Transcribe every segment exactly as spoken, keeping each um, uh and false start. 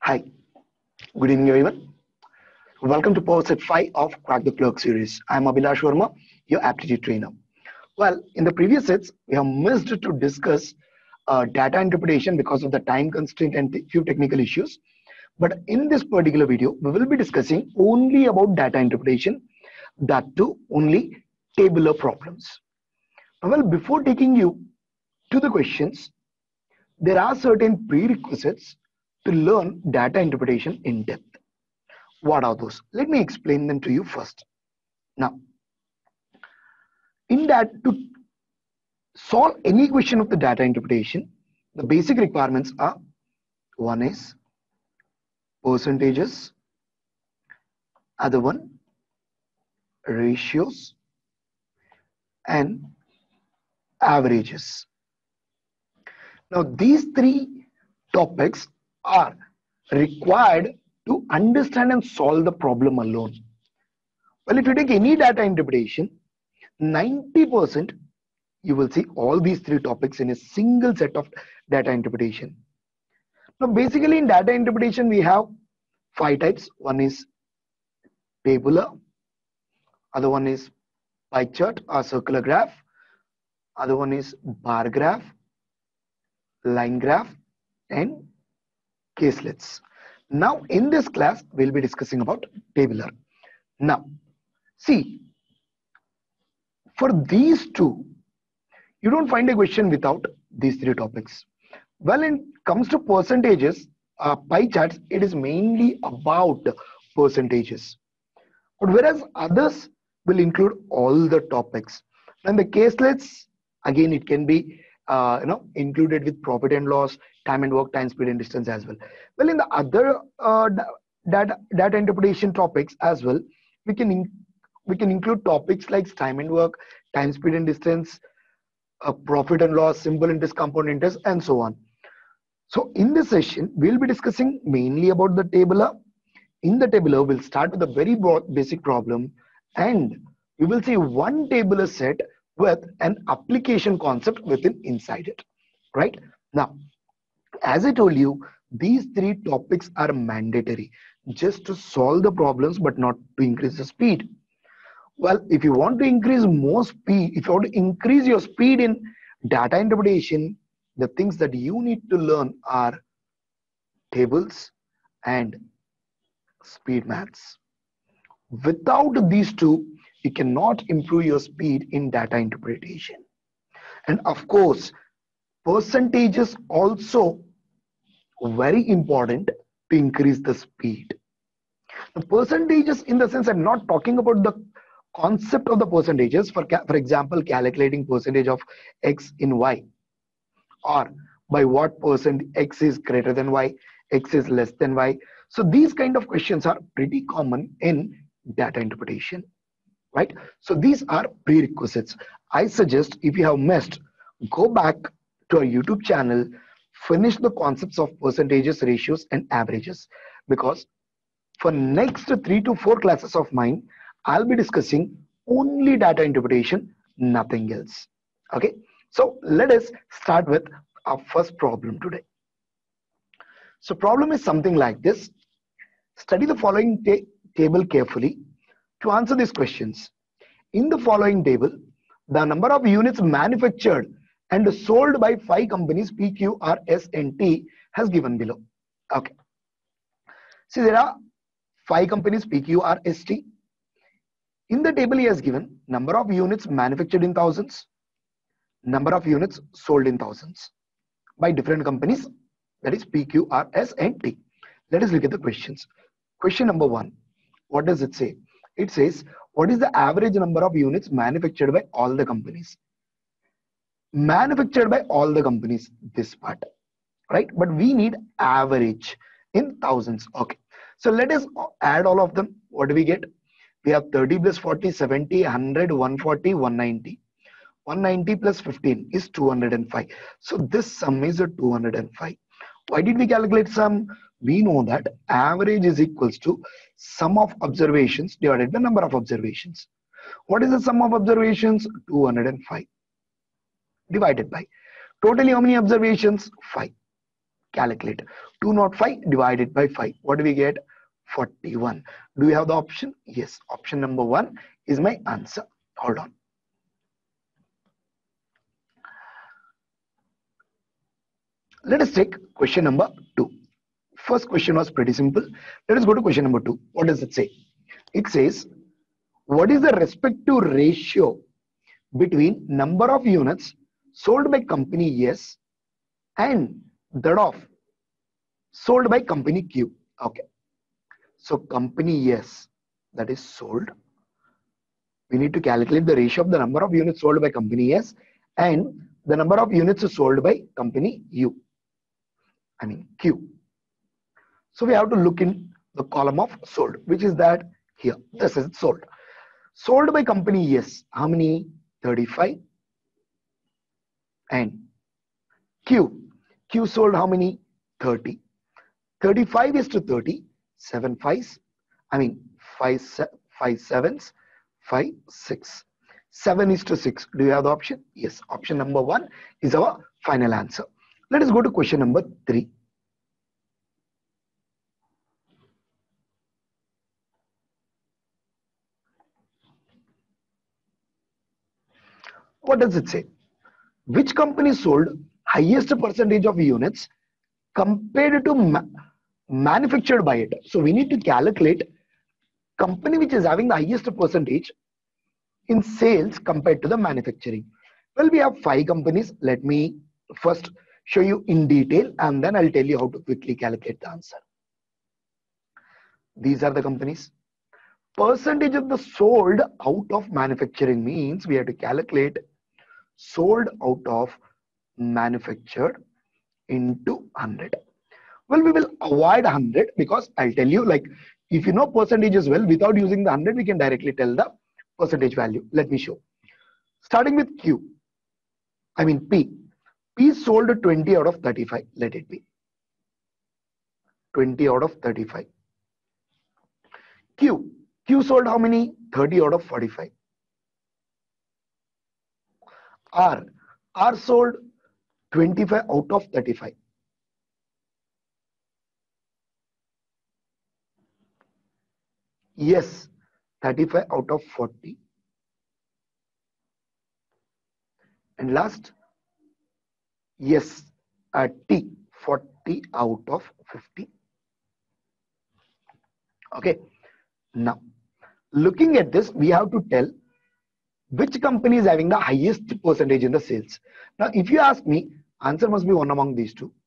Hi, good evening everyone. Welcome to Power Set five of Crack the Clerk series. I'm Abhilash Verma, your aptitude trainer. Well, in the previous sets, we have missed to discuss uh, data interpretation because of the time constraint and t- few technical issues. But in this particular video, we will be discussing only about data interpretation, that too only tabular problems. Well, before taking you to the questions, there are certain prerequisites to learn data interpretation in depth. What are those? Let me explain them to you first. Now, in that, to solve any question of the data interpretation, the basic requirements are: one is percentages, other one ratios, and averages. Now, these three topics are required to understand and solve the problem alone. Well, if you take any data interpretation, ninety percent you will see all these three topics in a single set of data interpretation. Now, basically in data interpretation, we have five types. One is tabular, other one is pie chart or circular graph, other one is bar graph, line graph, and caselets. Now, in this class, we'll be discussing about tabular. Now, see, for these two, you don't find a question without these three topics. Well, when it comes to percentages, uh, pie charts, it is mainly about percentages. But whereas others will include all the topics. And the caselets, again, it can be uh, you know included with profit and loss, time and work, time, speed, and distance as well. Well, in the other uh, data data interpretation topics as well, we can in, we can include topics like time and work, time, speed, and distance, uh, profit and loss, simple interest, compound interest, and so on. So in this session, we'll be discussing mainly about the tabular. In the tabular, we'll start with a very basic problem, and we will see one tabular set with an application concept within inside it. Right? Now, as I told you, these three topics are mandatory just to solve the problems, but not to increase the speed. Well, if you want to increase more speed, if you want to increase your speed in data interpretation, the things that you need to learn are tables and speed maths. Without these two, you cannot improve your speed in data interpretation. And of course, percentages also very important to increase the speed. The percentages, in the sense, I'm not talking about the concept of the percentages. For for example, calculating percentage of x in y, or by what percent x is greater than y, x is less than y. So these kind of questions are pretty common in data interpretation, right? So these are prerequisites. I suggest, if you have missed, go back to our YouTube channel, finish the concepts of percentages, ratios, and averages, because for next three to four classes of mine, I'll be discussing only data interpretation, nothing else. Okay, so let us start with our first problem today. So problem is something like this. Study the following ta table carefully to answer these questions. In the following table, the number of units manufactured and sold by five companies P, Q, R, S, and T has given below. Okay. See, there are five companies P, Q, R, S, T. In the table, he has given number of units manufactured in thousands, number of units sold in thousands by different companies, that is P, Q, R, S, and T. Let us look at the questions. Question number one. What does it say? It says, what is the average number of units manufactured by all the companies? Manufactured by all the companies, this part, right? But we need average in thousands. Okay. So let us add all of them. What do we get? We have thirty plus forty, seventy, one hundred, one forty, one ninety. one ninety plus fifteen is two hundred five. So this sum is a two hundred five. Why did we calculate sum? We know that average is equals to sum of observations divided by number of observations. What is the sum of observations? two hundred five divided by totally how many observations? five. Calculate. two hundred five divided by five. What do we get? forty-one. Do you have the option? Yes. Option number one is my answer. Hold on. Let us take question number two. First question was pretty simple. Let us go to question number two. What does it say? It says, what is the respective ratio between number of units sold by company S and that of sold by company Q? Okay. So company S, that is sold. We need to calculate the ratio of the number of units sold by company S and the number of units sold by company U. I mean Q. So we have to look in the column of sold, which is that here. This is sold. Sold by company S. How many? thirty-five. And Q. Q sold how many? thirty. thirty-five is to thirty. seven fives. I mean five, five sevens. five, six. seven is to six. Do you have the option? Yes. Option number one is our final answer. Let us go to question number three. What does it say? Which company sold highest percentage of units compared to ma manufactured by it? So we need to calculate company which is having the highest percentage in sales compared to the manufacturing. Well, we have five companies. Let me first show you in detail and then I'll tell you how to quickly calculate the answer. These are the companies. Percentage of the sold out of manufacturing means we have to calculate sold out of manufactured into one hundred. Well, we will avoid one hundred because I'll tell you, like, if you know percentage as well, without using the one hundred, we can directly tell the percentage value. Let me show. Starting with Q, I mean P. P sold twenty out of thirty-five. Let it be. twenty out of thirty-five. Q. Q sold how many? thirty out of forty-five. R. R sold twenty-five out of thirty-five. Yes, thirty-five out of forty. And last, yes, uh, T, forty out of fifty. Okay. Now, looking at this, we have to tell which company is having the highest percentage in the sales. Now, if you ask me, answer must be one among these two.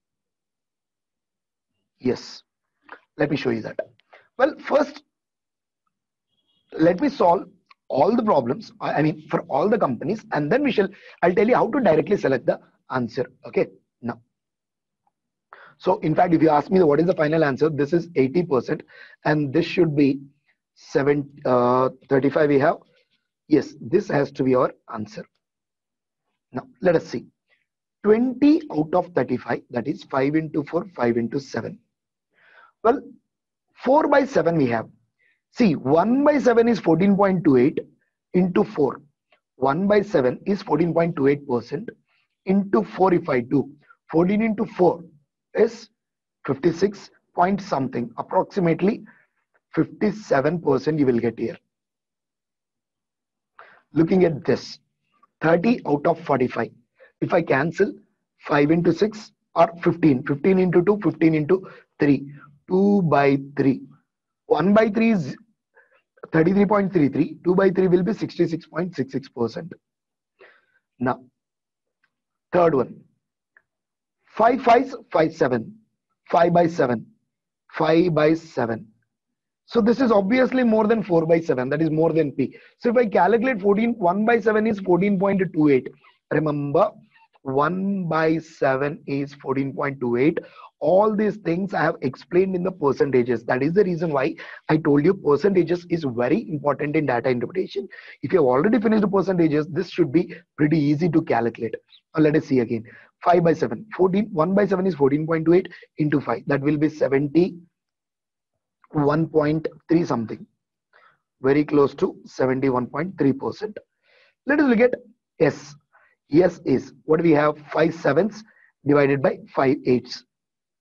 Yes. Let me show you that. Well, first, let me solve all the problems, I mean, for all the companies, and then we shall, I'll tell you how to directly select the answer. Okay. Now, so in fact, if you ask me what is the final answer, this is eighty percent and this should be seven, uh, thirty-five we have. Yes, this has to be our answer. Now, let us see. twenty out of thirty-five, that is five into four, five into seven. Well, four by seven we have. See, one by seven is fourteen point two eight into four. one by seven is fourteen point two eight percent into four if I do. fourteen into four is fifty-six point something, approximately fifty-seven percent you will get here. Looking at this, thirty out of forty-five. If I cancel five into six or fifteen, fifteen into two, fifteen into three, two by three. one by three is thirty-three point three three, two by three will be sixty-six point six six percent. Now, third one, five fives, five seven, five by seven, five by seven. So this is obviously more than four by seven, that is more than P. So if I calculate fourteen, one by seven is fourteen point two eight. Remember, one by seven is fourteen point two eight. All these things I have explained in the percentages. That is the reason why I told you percentages is very important in data interpretation. If you have already finished the percentages, this should be pretty easy to calculate. Now let us see again. five by seven. fourteen, one by seven is fourteen point two eight into five. That will be seventy-one point three something. Very close to seventy-one point three percent. Let us look at S. S is, what do we have? five sevens divided by five eights.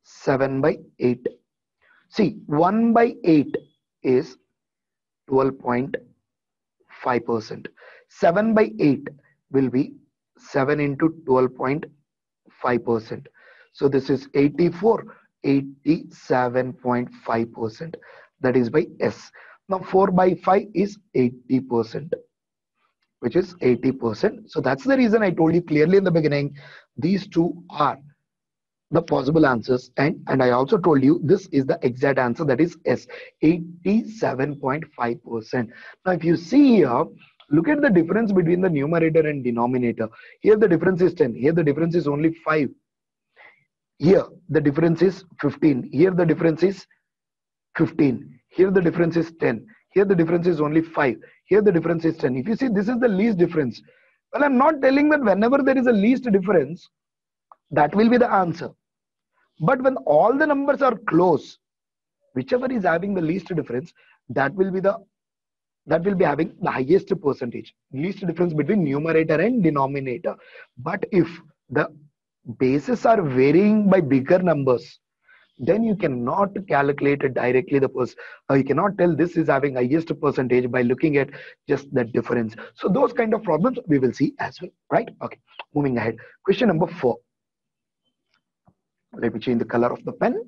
seven by eight. See, one by eight is twelve point five percent. seven by eight will be seven into twelve point five percent. So this is eighty-four, eighty-seven point five percent. That is by S. Now four by five is eighty percent, which is eighty percent. So that's the reason I told you clearly in the beginning, these two are the possible answers, and and I also told you this is the exact answer, that is S, eighty-seven point five percent. Now if you see here, look at the difference between the numerator and denominator. Here the difference is ten, here the difference is only five, here the difference is fifteen, here the difference is fifteen, here the difference is ten, here the difference is only five, here the difference is ten. If you see, this is the least difference. Well, I'm not telling that whenever there is a least difference, that will be the answer. But when all the numbers are close, whichever is having the least difference, that will be the that will be having the highest percentage, least difference between numerator and denominator. But if the bases are varying by bigger numbers, then you cannot calculate it directly the person, uh, you cannot tell this is having highest percentage by looking at just the difference. So those kind of problems we will see as well, right? Okay, moving ahead. Question number four. Let me change the color of the pen.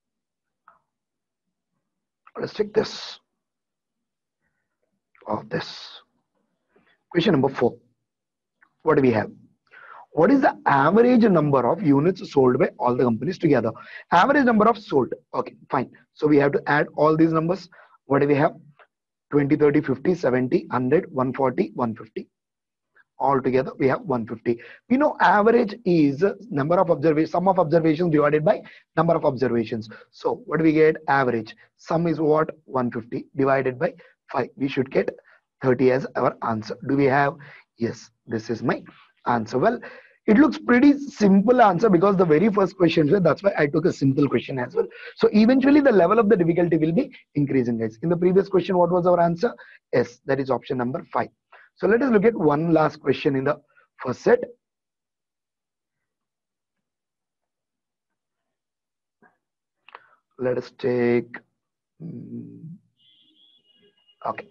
Let's take this of this. Question number four. What do we have? What is the average number of units sold by all the companies together? Average number of sold. Okay, fine. So we have to add all these numbers. What do we have? twenty, thirty, fifty, seventy, one hundred, one forty, one fifty. All together we have one fifty. We know average is number of observations, sum of observations divided by number of observations. So what do we get? Average. Sum is what? one fifty divided by five. We should get thirty as our answer. Do we have? Yes, this is my answer. Well, it looks pretty simple answer because the very first question, that's why I took a simple question as well. So eventually the level of the difficulty will be increasing, guys. In the previous question, what was our answer? S, that is option number five. So let us look at one last question in the first set. Let us take, okay.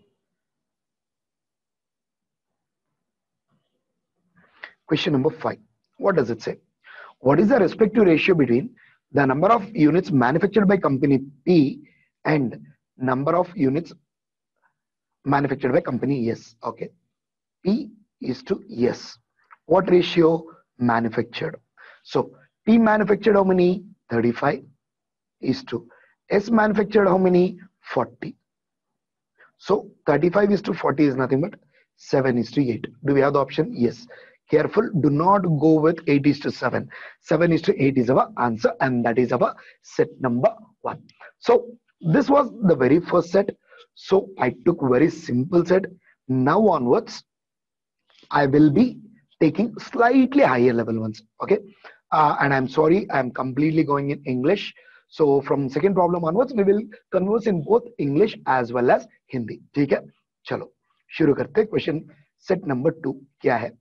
Question number five. What does it say? What is the respective ratio between the number of units manufactured by company P and number of units manufactured by company S? Okay. P is to S. What ratio? Manufactured. So P manufactured how many? thirty-five is to S manufactured how many? forty. So thirty-five is to forty is nothing but seven is to eight. Do we have the option? Yes. Careful, do not go with eight is to seven. seven is to eight is our answer, and that is our set number one. So this was the very first set. So I took very simple set. Now onwards, I will be taking slightly higher level ones. Okay. Uh, and I'm sorry, I'm completely going in English. So from second problem onwards, we will converse in both English as well as Hindi. ठीक है? चलो शुरू करते हैं. Question set number two क्या है?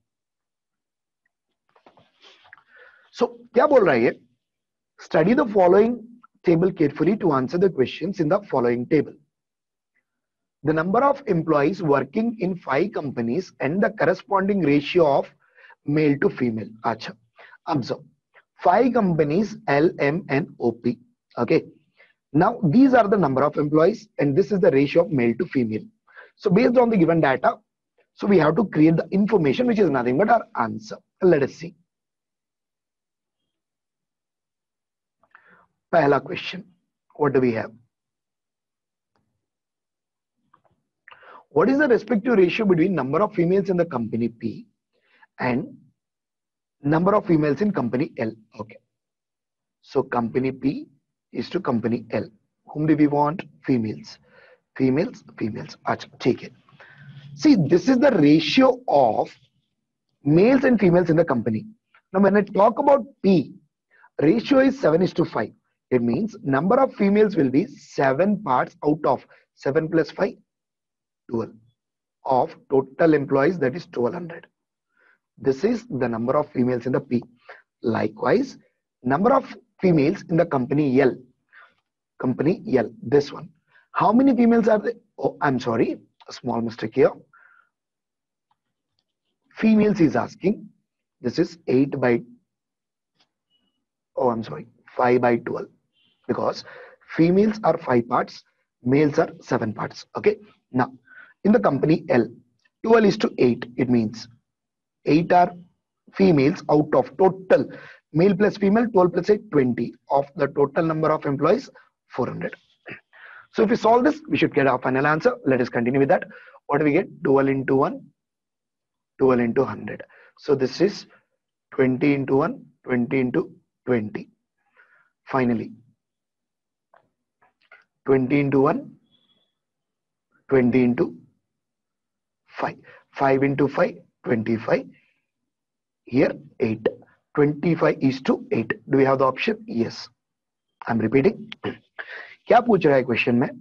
So क्या बोल रहा है ये? Study the following table carefully to answer the questions in the following table. The number of employees working in five companies and the corresponding ratio of male to female. Acha. Observe. Five companies, L, M, and O, P. Okay. Now these are the number of employees and this is the ratio of male to female. So based on the given data, so we have to create the information which is nothing but our answer. Let us see. Pehla question. What do we have? What is the respective ratio between number of females in the company P and number of females in company L? Okay. So company P is to company L. Whom do we want? Females. Females, females. Achha, take it. See, this is the ratio of males and females in the company. Now, when I talk about P, ratio is seven is to five. It means number of females will be seven parts out of seven plus five, twelve of total employees, that is twelve hundred. This is the number of females in the P. Likewise, number of females in the company L. Company L, this one. How many females are there? Oh, I'm sorry, a small mistake here. Females is asking. This is eight by, oh, I'm sorry, five by twelve. Because females are five parts, males are seven parts. Okay. Now, in the company L, twelve is to eight. It means eight are females out of total male plus female, twelve plus eight, twenty of the total number of employees, four hundred. So if we solve this, we should get our final answer. Let us continue with that. What do we get? twelve into one, twelve into one hundred. So this is twenty into one, twenty into twenty. Finally, twenty into one, twenty into five. five into five, twenty-five. Here, eight. twenty-five is to eight. Do we have the option? Yes. I'm repeating. क्या पूछ रहा है question में?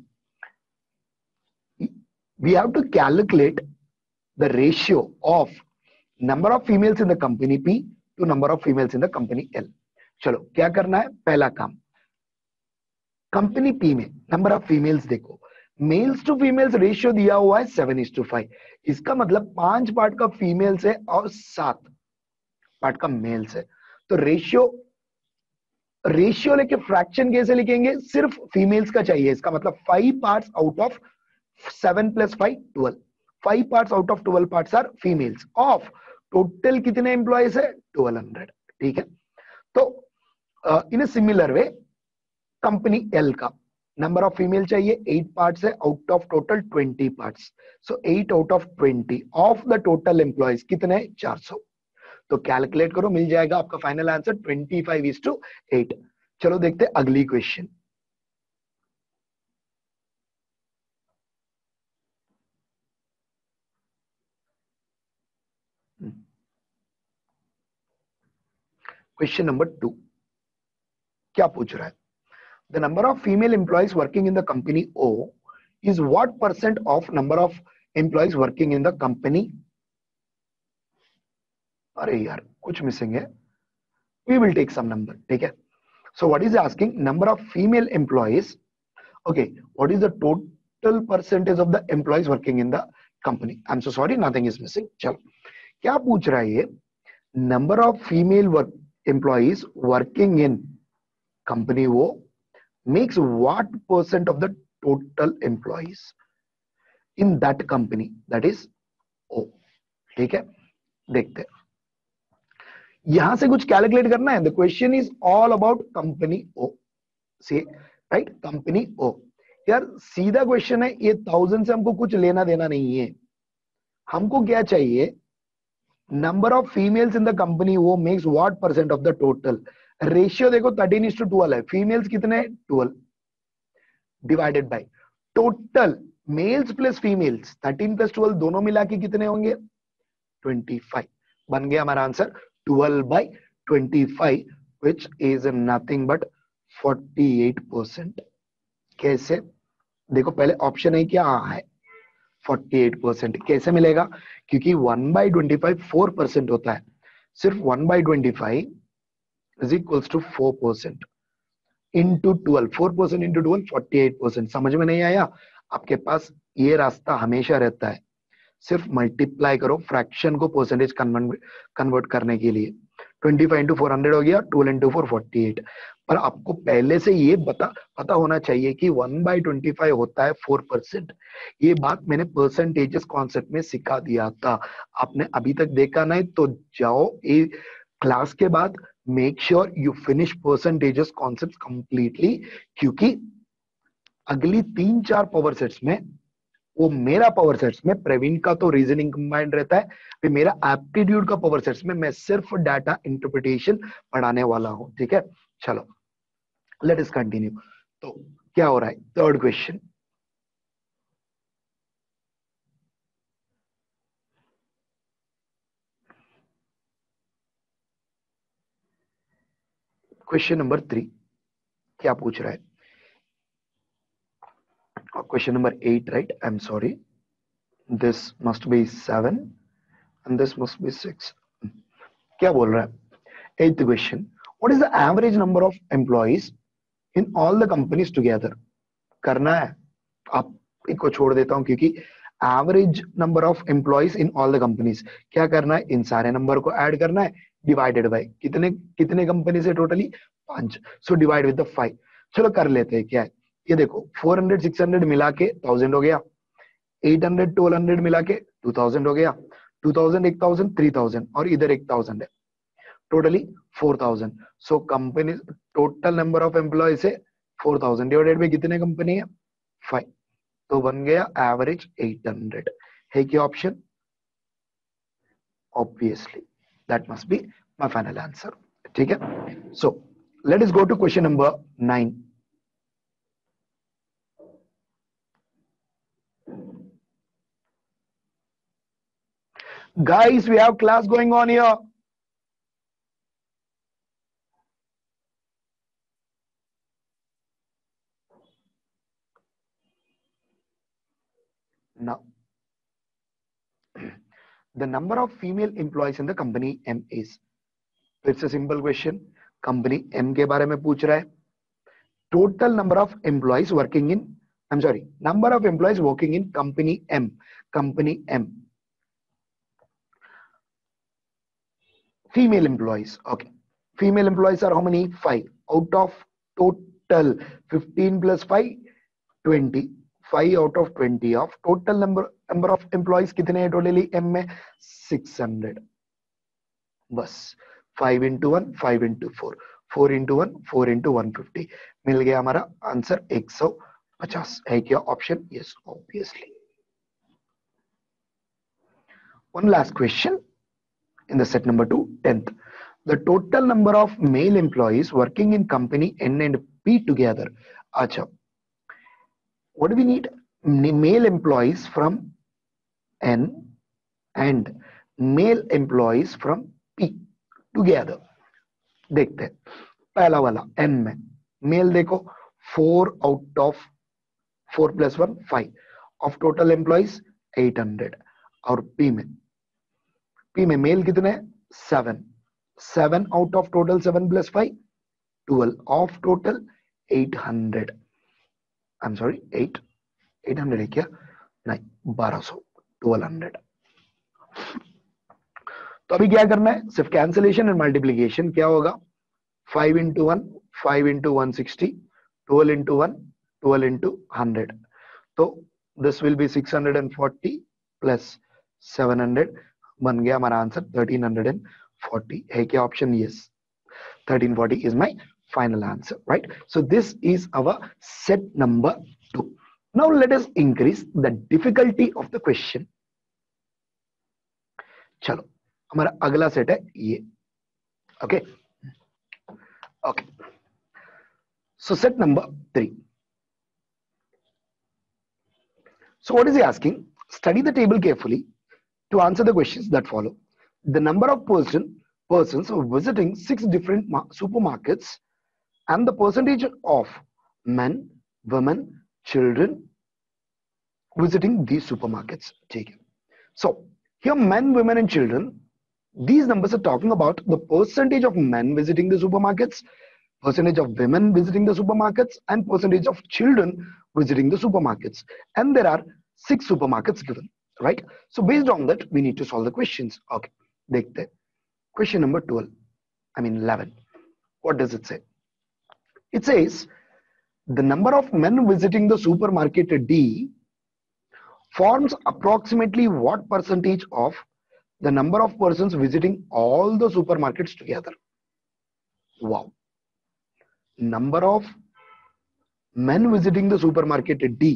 We have to calculate the ratio of number of females in the company P to number of females in the company L. चलो क्या करना है? पहला काम, कंपनी P में नंबर ऑफ फीमेल्स देखो, मेल्स टू फीमेल्स रेशियो दिया हुआ है सेवन इज टू फाइव. इसका मतलब पांच पार्ट का फीमेल्स है और सात पार्ट का मेल्स है. तो रेशियो रेशियो लेके फ्रैक्शन कैसे लिखेंगे? सिर्फ फीमेल्स का चाहिए. इसका मतलब five parts out of seven plus five, twelve. Five parts out of twelve parts are females of total कितने एम्प्लॉयज है? ट्वेल्व हंड्रेड. ठीक है. तो in a similar way company L का नंबर ऑफ फीमेल चाहिए, एट पार्ट्स है out of total twenty parts. So eight out of twenty of the total employees कितने? चार सौ. तो कैलकुलेट करो, मिल जाएगा आपका final answer twenty five is to eight. चलो देखते हैं अगली क्वेश्चन. क्वेश्चन नंबर टू क्या पूछ रहा है? The number of female employees working in the company O is what percent of number of employees working in the company? अरे यार कुछ मिसिंग है. We will take some number. ठीक है. So what is asking? Number of female employees. Okay, what is the total percentage of the employees working in the company? I am so sorry, nothing is missing. चलो क्या पूछ रहा है ये? Number of female work employees working in company वो makes what percent of the total employees in that company, that is O. ठीक है, देखते हैं. यहां से कुछ कैलकुलेट करना है. The question is all about company O. See right, company O. यार सीधा क्वेश्चन है ये. थाउजेंड से हमको कुछ लेना देना नहीं है. हमको क्या चाहिए? Number of females in the company वो makes what percent of the total. Ratio देखो थर्टीन इज टू ट्वेल्व है. फीमेल्स कितने? Twelve divided by total males plus females. Thirteen plus twelve दोनों मिला के कितने होंगे? Twenty five. बन गया हमारा answer twelve by twenty five which is nothing but forty eight percent. कैसे? देखो पहले ऑप्शन है क्या है? Forty eight percent. कैसे मिलेगा? क्योंकि one by twenty five four percent होता है. सिर्फ one by twenty five is equals to four percent into twelve. four percent into twelve, forty-eight percent. समझ में नहीं आया? आपके पास ये रास्ता हमेशा रहता है. सिर्फ मल्टीप्लाई करो फ्रैक्शन को परसेंटेज कन्वर्ट करने के लिए. Twenty five into four hundred हो गया, twelve into four forty eight. पर आपको पहले से ये बता पता होना चाहिए कि वन बाई ट्वेंटी फाइव होता है फोर परसेंट. ये बात मैंने परसेंटेजेस कॉन्सेप्ट में सिखा दिया था. आपने अभी तक देखा नहीं तो जाओ ये क्लास के बाद make sure you finish percentages concept completely. क्योंकि अगली तीन चार पावर सेट्स में, वो मेरा पावर सेट्स में, प्रवीण का तो रीजनिंग कंबाइंड रहता है, फिर मेरा एप्टीट्यूड का पावर सेट्स में मैं सिर्फ डाटा इंटरप्रिटेशन पढ़ाने वाला हूं. ठीक है. चलो लेट अस कंटिन्यू. तो क्या हो रहा है? Third question. Question number three क्या पूछ रहा है? Question number eight right. I am sorry, this must be seven and this must be six. क्या बोल रहा है? Eighth question. What is the average number of employees in all the companies together? करना है, आप इनको छोड़ देता हूं क्योंकि average number of employees in all the companies, क्या करना है, इन सारे नंबर को ऐड करना है, डिवाइडेड बाय कितने कितने कंपनी से टोटली पांच, so divide with the five. चलो कर लेते हैं. क्या है ये देखो, फोर हंड्रेड सिक्स हंड्रेड मिला के थाउजेंड हो गया, एट हंड्रेड ट्वेल्व हंड्रेड मिला के टू थाउजेंड हो गया, टू थाउजेंड एक थाउजेंड थ्री थाउजेंड और इधर एक थाउजेंड है, totally four thousand. So company total number of employees है फोर थाउजेंड डिवाइडेड बाय कितने कंपनी है फाइव, तो बन गया एवरेज एट हंड्रेड. है क्या option? Obviously that must be my final answer. ठीक है, so let us go to question number nine. Guys, we have class going on here. Now, the number of female employees in the company M is. It's a simple question. Company M के बारे में पूछ रहा है. Total number of employees working in, I'm sorry, number of employees working in company M. Company M. Female employees. Okay. Female employees are how many? Five. Out of total fifteen plus five, twenty. Five out of twenty of total number number of employees कितने हैं totally M में? six hundred. बस five into one, five into four, four into one, four into one fifty. मिल गया हमारा answer एक सौ पचास. है क्या option? Yes, obviously. One last question in the set number two, tenth. The total number of male employees working in company N and P together. Acha. What do we need? Male employees from N and male employees from P together. देखते हैं. पहला वाला N में male देखो, four out of four plus one five of total employees eight hundred. और P में P में male कितने? Seven. Seven out of total seven plus five twelve of total eight hundred. I am sorry eight eight hundred है क्या? नहीं, बारह सौ, twelve hundred. तो अभी क्या करना है? सिर्फ कैंसिलेशन एंड मल्टीप्लीकेशन. क्या होगा? Five into one, five into one sixty, twelve into one, twelve into hundred. तो this will be six hundred and forty plus seven hundred. बन गया हमारा answer thirteen hundred and forty. है क्या option? Yes, thirteen forty is my final answer, right? So this is our set number two. Now let us increase the difficulty of the question. चलो हमारा अगला set है ये. Okay, okay. So set number three. So what is he asking? Study the table carefully to answer the questions that follow. The number of person persons visiting six different supermarkets and the percentage of men, women, children visiting these supermarkets. Take it. So here men, women and children, these numbers are talking about the percentage of men visiting the supermarkets, percentage of women visiting the supermarkets and percentage of children visiting the supermarkets. And there are six supermarkets given, right? So based on that, we need to solve the questions. Okay, dekhte hain. Question number twelve, I mean eleven. What does it say? It says the number of men visiting the supermarket D forms approximately what percentage of the number of persons visiting all the supermarkets together? Wow. Number of men visiting the supermarket D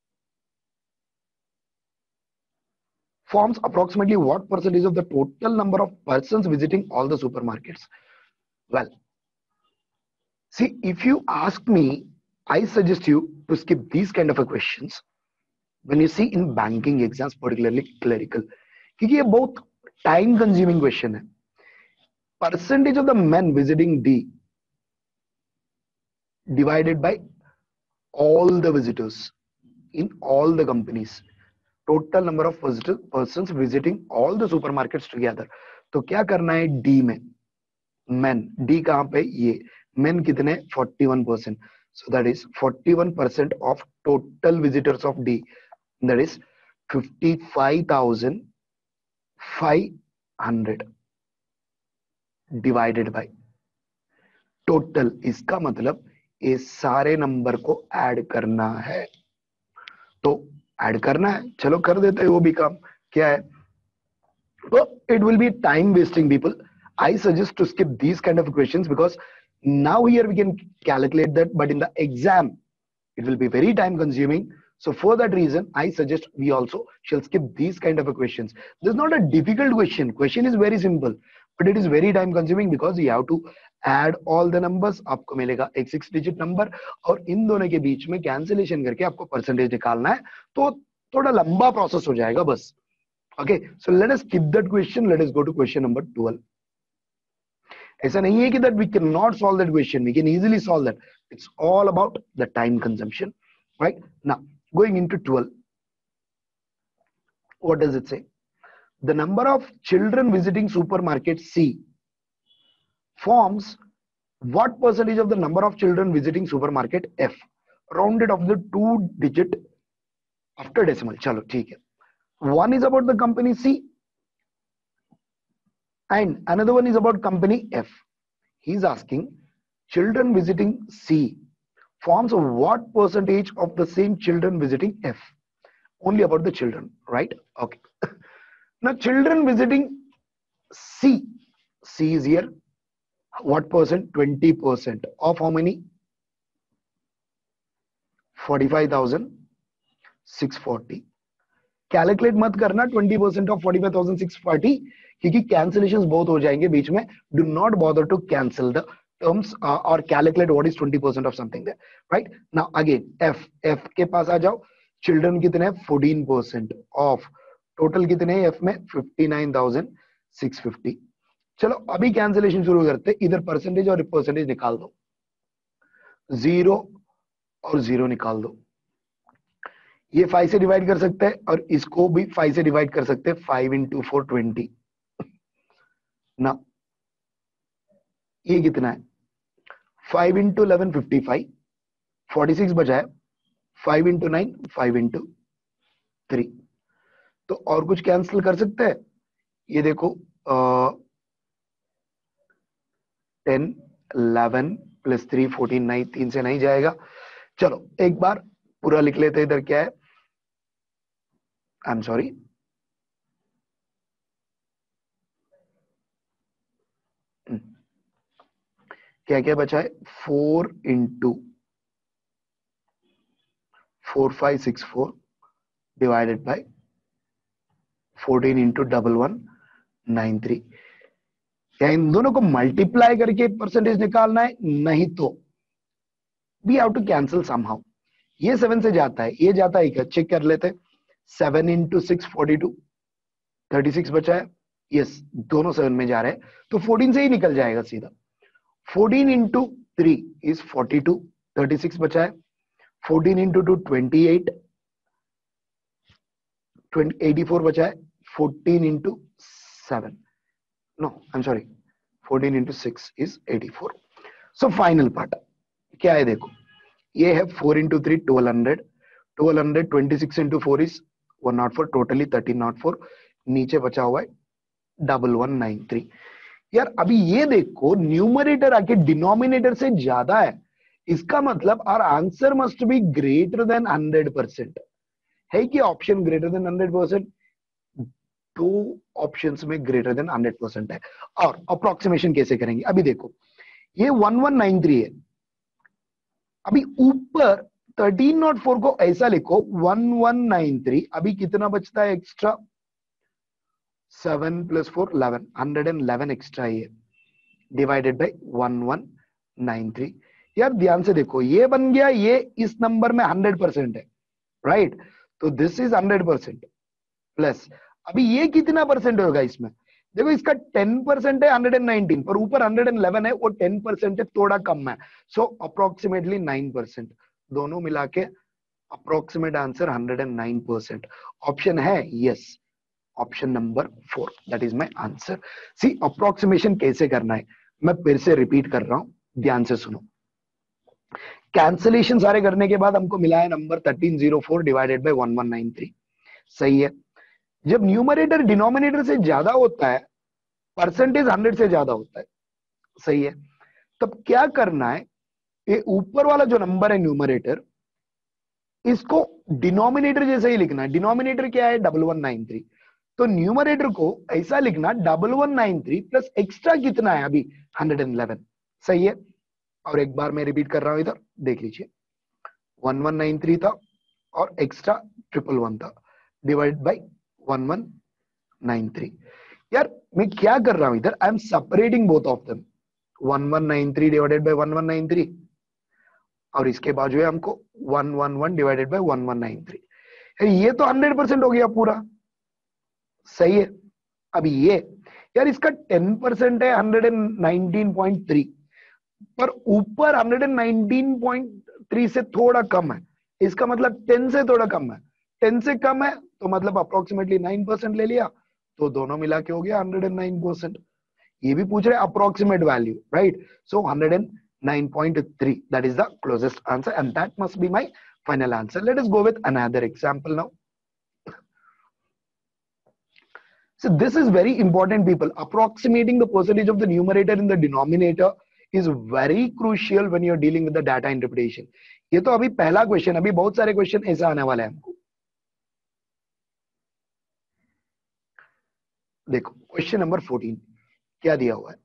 forms approximately what percentage of the total number of persons visiting all the supermarkets? Well, see, if you ask me, I suggest you to skip these kind of a questions when you see in banking exams, particularly clerical, क्योंकि ये बहुत time consuming question है. Percentage of the men visiting D divided by all the visitors in all the companies. Total number of persons visiting all the supermarkets together. तो क्या करना है? D में main, D कहां पे, ये मेन कितने, forty one percent, so that is forty one percent of total visitors of D, that is fifty-five thousand five hundred divided by total. इसका मतलब ये सारे नंबर को ऐड करना है, तो ऐड करना है, चलो कर देते हैं वो भी काम। क्या है, तो it will be time wasting people. I suggest to skip these kind of questions because now here we can calculate that, but in the exam it will be very time consuming. So for that reason I suggest we also shall skip these kind of questions. This is not a difficult question, question is very simple, but it is very time consuming because you have to add all the numbers. आपको मिलेगा एक six digit number और इन दोनों के बीच में cancellation करके आपको परसेंटेज निकालना है, तो थोड़ा लंबा प्रोसेस हो जाएगा बस। Okay, so let us skip that question. Let us go to question number twelve. ऐसा नहीं है कि that we cannot solve that question. We can easily solve that. It's all about the time consumption, right? Now, going into twelve, what does it say? The number of children visiting supermarket C forms what percentage of the number of children visiting supermarket F? Rounded off the two digit after decimal. चलो ठीक है. One is about the company C and another one is about company F. He's asking children visiting C forms what percentage of the same children visiting F? Only about the children, right? Okay. Now children visiting C, C is here. What percent? twenty percent of how many? forty-five thousand six hundred forty. Calculate मत करना twenty percent of forty five thousand six forty, क्योंकि cancellations बहुत हो जाएंगे बीच में. Do not bother to cancel the terms और calculate what is twenty percent of something there, right? Now again F, F के पास आ जाओ. चिल्ड्रन कितने हैं? फोर्टीन परसेंट ऑफ टोटल कितने हैं एफ में? Fifty nine thousand six fifty. चलो अभी कैंसिलेशन शुरू करते हैं. इधर परसेंटेज और परसेंटेज निकाल दो, जीरो और जीरो निकाल दो. ये फाइव से डिवाइड कर सकते हैं और इसको भी फाइव से डिवाइड कर सकते हैं. फाइव इंटू फोर ट्वेंटी ना, ये कितना है? Five into eleven fifty five, forty six बचा है. Five into nine, five into three. तो और कुछ कैंसिल कर सकते हैं. ये देखो ten eleven plus three fourteen, nine, तीन से नहीं जाएगा. चलो एक बार पूरा लिख लेते हैं. इधर क्या है? आई एम सॉरी, क्या क्या बचा है? Four into four five six four divided by fourteen into double one nine three. क्या इन दोनों को मल्टीप्लाई करके परसेंटेज निकालना है? नहीं तो we have to cancel somehow. ये सेवन से जाता है, ये जाता है क्या? चेक कर लेते. Seven into six forty two, thirty six बचा है. यस, दोनों सेवन में जा रहे हैं तो फोर्टीन से ही निकल जाएगा सीधा. Fourteen into three is forty two, thirty six बचा है. Fourteen into two twenty eight, eighty four बचा है. Fourteen into seven, no I am sorry, fourteen into six is eighty four. So final part क्या है? देखो ये है four into three twelve hundred, twelve hundred twenty six into four is one nought four, totally thirteen nought four. नीचे बचा हुआ है double one nine three. यार अभी ये देखो न्यूमरेटर आके डिनोमिनेटर से ज्यादा है, इसका मतलब our answer must be greater than hundred percent. है कि option greater than hundred percent? दो ऑप्शंस में ग्रेटर देन हंड्रेड परसेंट है. और अप्रोक्सीमेशन कैसे करेंगे? अभी देखो ये वन वन नाइन थ्री है. अभी ऊपर थर्टीन नॉट फोर को ऐसा लिखो वन वन नाइन थ्री. अभी कितना बचता है extra? Seven plus four eleven, hundred and eleven extra है divided by one one nine three. यार ध्यान से देखो ये बन गया, ये इस नंबर में हंड्रेड परसेंट है, राइट? तो this is hundred percent plus अभी ये कितना परसेंट होगा इसमें? देखो इसका टेन परसेंट है हंड्रेड एंड नाइनटीन, पर ऊपर हंड्रेड एंड इलेवन है, वो टेन परसेंट है, थोड़ा कम है. So approximately nine percent. दोनों मिला के approximate answer hundred and nine percent. Option है yes, option number four, that is my answer. See approximation कैसे करना है मैं फिर से रिपीट कर रहा हूं, ध्यान से सुनो। कैंसिलेशन सारे करने के बाद हमको मिला है number thirteen zero four divided by one one nine three. सही है। जब न्यूमरेटर डिनोमिनेटर से ज्यादा होता है, परसेंटेज हंड्रेड से ज्यादा होता है, सही है, तब क्या करना है, ये ऊपर वाला जो नंबर है न्यूमरेटर, इसको डिनोमिनेटर जैसे ही लिखना है। डिनोमिनेटर क्या है, डबल वन नाइन थ्री। तो न्यूमरेटर को ऐसा लिखना, double one nine three plus extra कितना है अभी, हंड्रेड एंड इलेवन। सही है। और एक बार मैं रिपीट कर रहा हूं, इधर देख लीजिए, वन वन नाइन थ्री था और एक्स्ट्रा ट्रिपल वन था, divide by one one nine three. यार मैं क्या कर रहा हूं इधर, I am separating both of them, one one nine three divided by one one nine three, और इसके बाद जो है हमको one one one divided by one one nine three. ये तो हंड्रेड परसेंट हो गया पूरा, सही है। अब ये यार इसका टेन परसेंट है hundred and nineteen point three, पर ऊपर hundred and nineteen point three से थोड़ा कम है, इसका मतलब टेन से थोड़ा कम है। टेन से कम है तो मतलब अप्रोक्सीमेटली नाइन परसेंट ले लिया, तो दोनों मिला के हो गया हंड्रेड एंड नाइन परसेंट। ये भी पूछ रहे approximate value, right? So hundred and nine point three, that is the closest answer and that must be my final answer. Let us go with another example now. So this is very important, people. Approximating the percentage of the numerator in the denominator is very crucial when you're dealing with the data interpretation. ये तो अभी पहला question, अभी बहुत सारे question ऐसा आने वाले हैं हमको। देखो क्वेश्चन नंबर फोर्टीन क्या दिया हुआ है,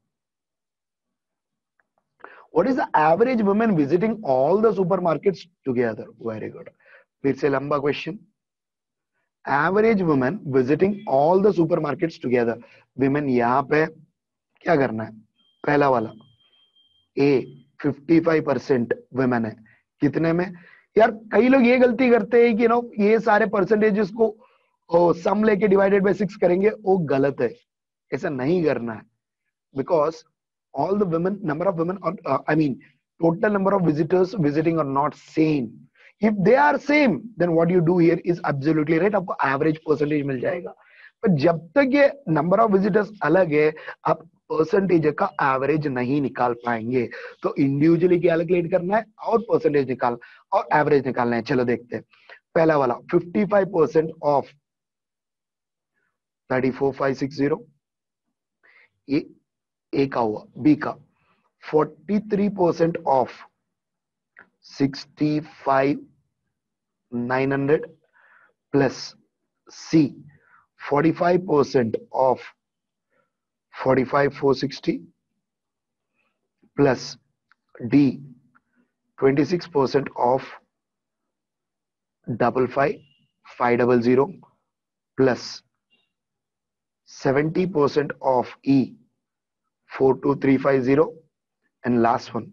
what is the average women visiting all the supermarkets together? Very good. फिर से लंबा question, average women visiting all the supermarkets together. women यहाँ पे क्या करना है, पहला वाला A fifty five percent women है, कितने में? यार कई लोग ये गलती करते हैं कि नो ये सारे परसेंटेजेस को सम लेके डिवाइडेड बाय सिक्स करेंगे, वो गलत है, ऐसा नहीं करना है। Because all the women, number of women, or uh, I mean, total number of visitors visiting are not same. If they are same, then what you do here is absolutely right. आपको average percentage मिल जाएगा। पर जब तक ये number of visitors अलग है, आप percentage का average नहीं निकाल पाएंगे। तो individually कैलकुलेट करना है और percentage निकाल और average निकालना है। चलो देखते हैं। पहला वाला fifty five percent of thirty four five six zero, ये ए का हुआ। बी का forty three percent of sixty five nine hundred plus C forty five percent of forty five four sixty plus D twenty six percent of double five five double zero plus seventy percent of E four two three five zero, and last one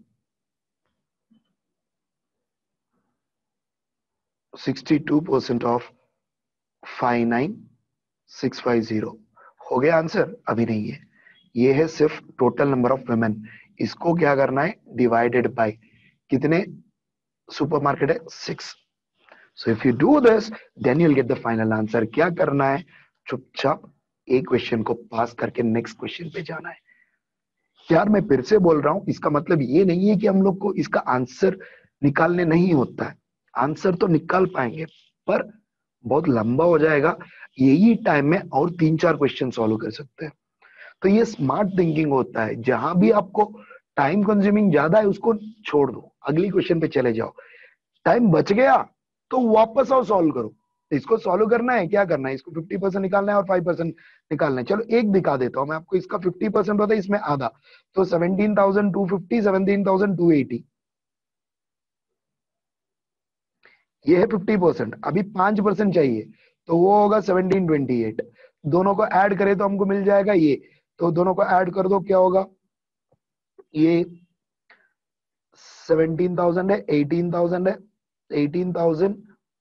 sixty-two percent of five nine six five zero। हो गया answer? अभी नहीं है, ये है सिर्फ total number of women. इसको क्या करना है, डिवाइडेड बाय कितने सुपरमार्केट है, six. So if you do this then you will get the final answer. क्या करना है, चुपचाप एक क्वेश्चन को पास करके नेक्स्ट क्वेश्चन पे जाना है। यार मैं फिर से बोल रहा हूं, इसका मतलब ये नहीं है कि हम लोग को इसका आंसर निकालने नहीं होता है, आंसर तो निकाल पाएंगे पर बहुत लंबा हो जाएगा। यही टाइम में और तीन चार क्वेश्चन सॉल्व कर सकते हैं। तो ये स्मार्ट थिंकिंग होता है, जहां भी आपको टाइम कंज्यूमिंग ज्यादा है उसको छोड़ दो, अगली क्वेश्चन पे चले जाओ। टाइम बच गया तो वापस आओ, सॉल्व करो। इसको सॉल्व करना है, क्या करना है, इसको फिफ्टी परसेंट निकालना है और फाइव परसेंट निकालना है। चलो एक दिखा देता हूं मैं आपको, इसका फिफ्टी परसेंट होता है, इसमें आधा, तो seventeen thousand two fifty, seventeen thousand two eighty, ये है फिफ्टी परसेंट। अभी पांच परसेंट चाहिए तो वो होगा सेवनटीन ट्वेंटी एट। दोनों को ऐड करें तो हमको मिल जाएगा ये, तो दोनों को ऐड कर दो, क्या होगा, ये सेवनटीन थाउजेंड है, एटीन थाउजेंड है, eighteen thousand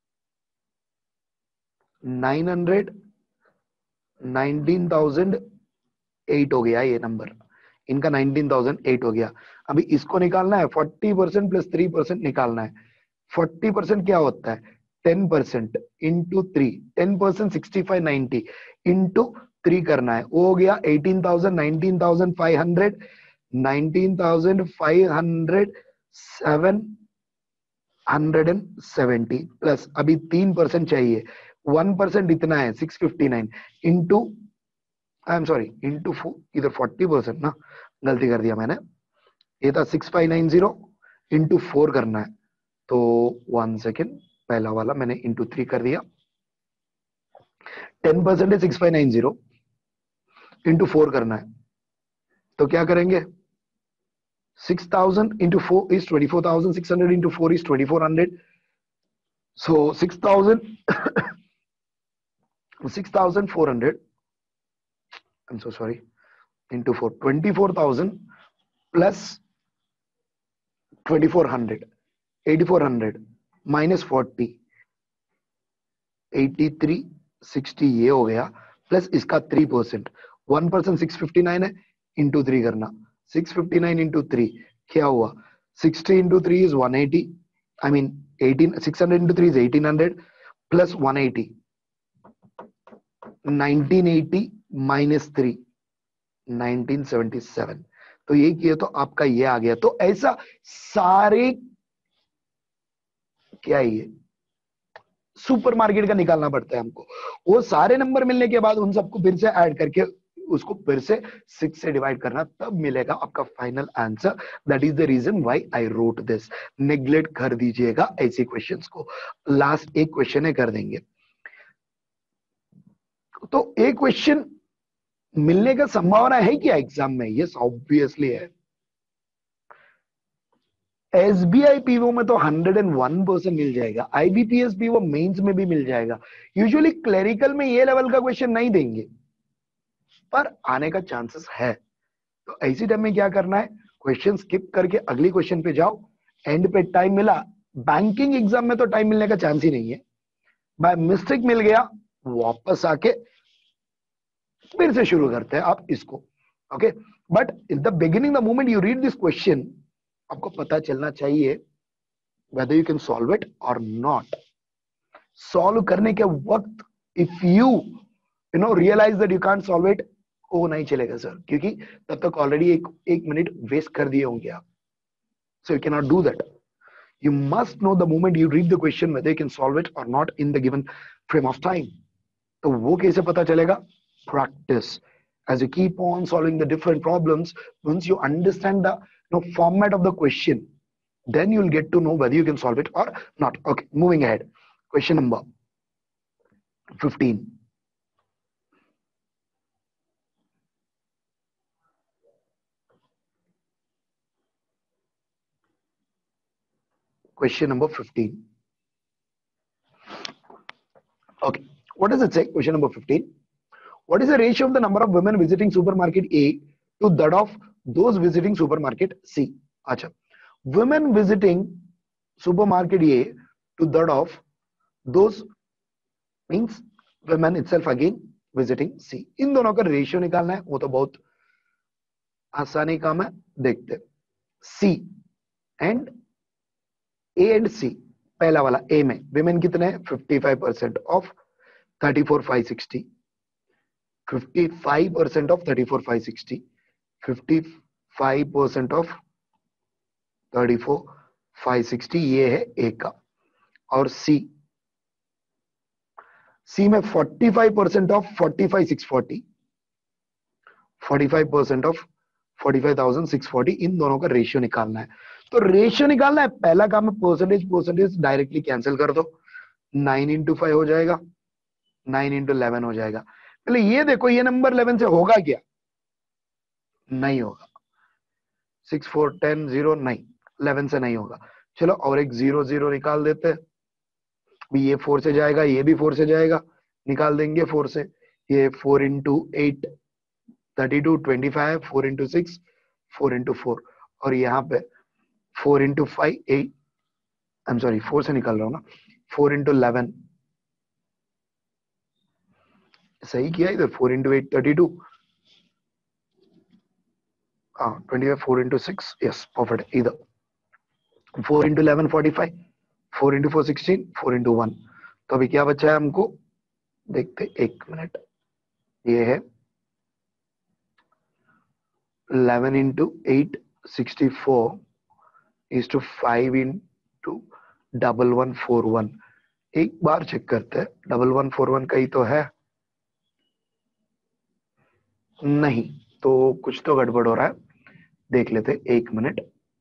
nine hundred, nineteen thousand eight हो गया ये नंबर, इनका नाइनटीन थाउजेंड एट हो गया। अभी इसको निकालना है, forty percent plus three percent निकालना है। फोर्टी परसेंट क्या होता है, ten percent into three, ten percent sixty five ninety into three करना है, वो हो गया eighteen thousand, nineteen thousand five hundred, nineteen thousand five hundred seven hundred and seventy plus अभी तीन परसेंट चाहिए, वन परसेंट इतना है six fifty nine into, I am sorry into इधर फोर्टी परसेंट ना, गलती कर दिया मैंने, ये था six five nine zero into four करना है, तो वन सेकेंड, पहला वाला मैंने इंटू थ्री कर दिया, टेन परसेंट है six five nine zero into four करना है, तो क्या करेंगे, six thousand into four is twenty four thousand six hundred into four is twenty four hundred, so six thousand six thousand four hundred, I'm so sorry, into four, twenty-four thousand plus twenty-four hundred, eighty-four hundred minus forty, eighty-three sixty ये हो गया, plus इसका three percent, one percent six fifty nine है, into three करना, six fifty nine into three क्या हुआ, sixty into three is one eighty, I mean eighteen, six hundred into three is eighteen hundred plus one eighty, nineteen eighty minus three, nineteen seventy seven, तो ये किया तो आपका ये आ गया। तो ऐसा सारे क्या ये सुपरमार्केट का निकालना पड़ता है हमको, वो सारे नंबर मिलने के बाद उन सबको फिर से ऐड करके उसको फिर से सिक्स से डिवाइड करना, तब मिलेगा आपका final answer. That is the reason why I wrote this. Neglect कर दीजिएगा ऐसे क्वेश्चंस को। लास्ट एक क्वेश्चन है, कर देंगे। तो एक क्वेश्चन मिलने का संभावना है क्या एग्जाम में? यस ऑब्वियसली है। एसबीआई पीओ में तो हंड्रेड एंड वन परसेंट मिल जाएगा, आईबीपीएस पीओ मेंस में भी मिल जाएगा। यूजुअली क्लेरिकल में ये लेवल का क्वेश्चन नहीं देंगे, पर आने का चांसेस है। तो ऐसी टाइम में क्या करना है, क्वेश्चन स्किप करके अगली क्वेश्चन पे जाओ। एंड पे टाइम मिला, बैंकिंग एग्जाम में तो टाइम मिलने का चांस ही नहीं है, बाय मिस्टेक मिल गया, वापस आके फिर से शुरू करते हैं आप इसको। Okay, but in the beginning the moment you read this question, आपको पता चलना चाहिए whether you can solve it or not. Solve करने के वक्त if you you know realize that you can't solve it, वो नहीं चलेगा सर, क्योंकि तब तक ऑलरेडी एक एक मिनट वेस्ट कर दिए होंगे आप। So you can not do that. You must know the moment you read the question whether you can solve it or not in the given frame of time. तो वो कैसे पता चलेगा? Practice. As you keep on solving the different problems, once you understand the you know, format of the question, then you'll get to know whether you can solve it or not. Okay, moving ahead. Question number fifteen. Question number fifteen. Okay, what does it say? Question number fifteen. What is the ratio of the number of women visiting supermarket A to that of those visiting supermarket C? अच्छा, women visiting supermarket A to that of those means women itself again visiting C. इन दोनों का ratio निकालना है, वो तो बहुत आसानी काम है, देखते। C and A and C, पहला वाला A में women कितने हैं? Fifty five percent of thirty four five sixty, fifty five percent of thirty four five sixty, fifty five percent of thirty four five sixty, ये है A का। और C, C में forty five percent of forty five six forty, forty five percent of forty five thousand six forty, इन दोनों का ratio निकालना है। तो रेशियो निकालना है, पहला काम है परसेंटेज, परसेंटेज डायरेक्टली कैंसिल कर दो, नाइन इंटू फाइव हो जाएगा, नाइन इंटू इलेवन हो जाएगा। पहले ये देखो, ये नंबर इलेवन से होगा क्या? नहीं होगा। सिक्स फोर टेन जीरो नहीं, इलेवन से नहीं होगा। चलो और एक जीरो जीरो निकाल देते हैं, ये फोर से जाएगा, ये भी फोर से जाएगा, निकाल देंगे फोर से। ये four into eight thirty two, twenty five, four into six, four into four, और यहाँ पे four into five eight, I am sorry four से निकाल रहा हूँ ना, फोर इंटू इलेवन, सही किया इधर, four into eight thirty two, twenty five, four into six, yes perfect, इधर four into eleven forty five, four into four sixteen, four into one. तो अभी क्या बचा है हमको, देखते एक मिनट, ये है eleven into eight sixty four is two five into double one four one. एक बार चेक करते हैं, डबल वन फोर वन का ही तो है, नहीं तो कुछ तो गड़बड़ हो रहा है, देख लेते एक मिनट।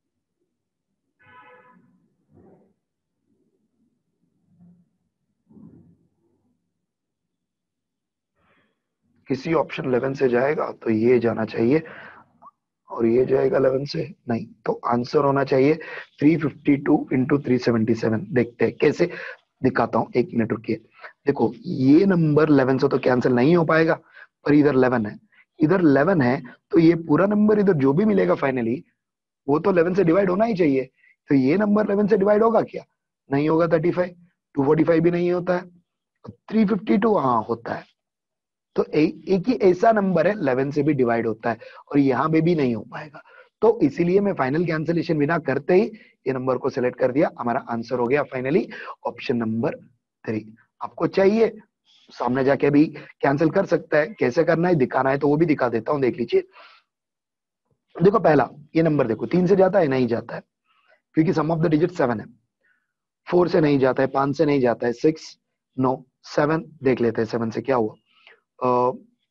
किसी ऑप्शन इलेवन से जाएगा तो ये जाना चाहिए, और ये जाएगा इलेवन से, नहीं तो आंसर होना चाहिए three fifty two into three seventy seven. देखते हैं कैसे, दिखाता हूं, एक मिनट रुकिए। देखो ये नंबर इलेवन से तो कैंसिल नहीं हो पाएगा, पर इधर इलेवन है, इधर इलेवन है, तो ये पूरा नंबर इधर जो भी मिलेगा फाइनली वो तो इलेवन से डिवाइड होना ही चाहिए। तो ये नंबर इलेवन से डिवाइड होगा क्या? नहीं होगा। Thirty five, two forty five भी नहीं होता है, थ्री फिफ्टी टू हाँ होता है। तो ए, एक ही ऐसा नंबर है इलेवन से भी डिवाइड होता है, और यहाँ पे भी नहीं हो पाएगा। तो इसीलिए मैं फाइनल कैंसिलेशन बिना करते ही ये नंबर को सिलेक्ट कर दिया। हमारा आंसर हो गया फाइनली ऑप्शन नंबर थ्री। आपको चाहिए सामने जाके भी कैंसिल कर सकता है, कैसे करना है दिखाना है तो वो भी दिखा देता हूं, देख लीजिए। देखो पहला ये नंबर देखो, तीन से जाता है नहीं जाता है, क्योंकि sum of the digit seven है। फोर से नहीं जाता है, पांच से नहीं जाता है, सिक्स, नो, सेवन देख लेते हैं सेवन से क्या हुआ।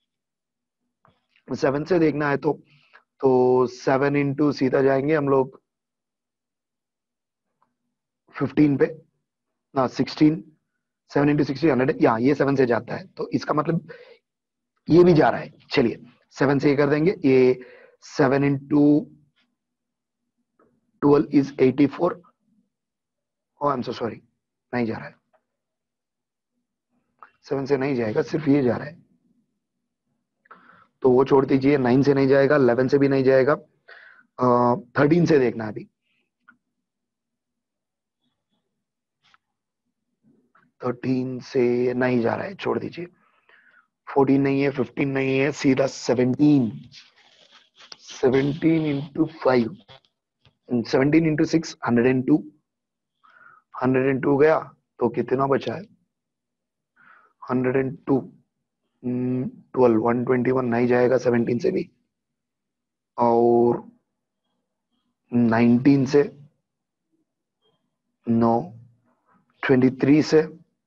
सेवन से देखना है तो तो सेवन इंटू सीधा जाएंगे हम लोग फिफ्टीन पे, ना sixteen, seven into sixteen hundred, या ये सेवन से जाता है तो इसका मतलब ये भी जा रहा है। चलिए सेवन से ये कर देंगे, ये seven into twelve is eighty four. Oh I am so sorry, नहीं जा रहा है, सेवन से नहीं जाएगा, सिर्फ ये जा रहा है, तो वो छोड़ दीजिए। नाइन से नहीं जाएगा, इलेवन से भी नहीं जाएगा, थर्टीन से देखना है अभी। थर्टीन से नहीं जा रहा है, छोड़ दीजिए। फोर्टीन नहीं है, फिफ्टीन नहीं है, सीधा seventeen. Seventeen into five, seventeen into six hundred and two, hundred and two गया तो कितना बचा है? Hundred and two, twelve, one twenty one नहीं जाएगा सेवनटीन से भी, और नाइनटीन से नो, ट्वेंटी थ्री से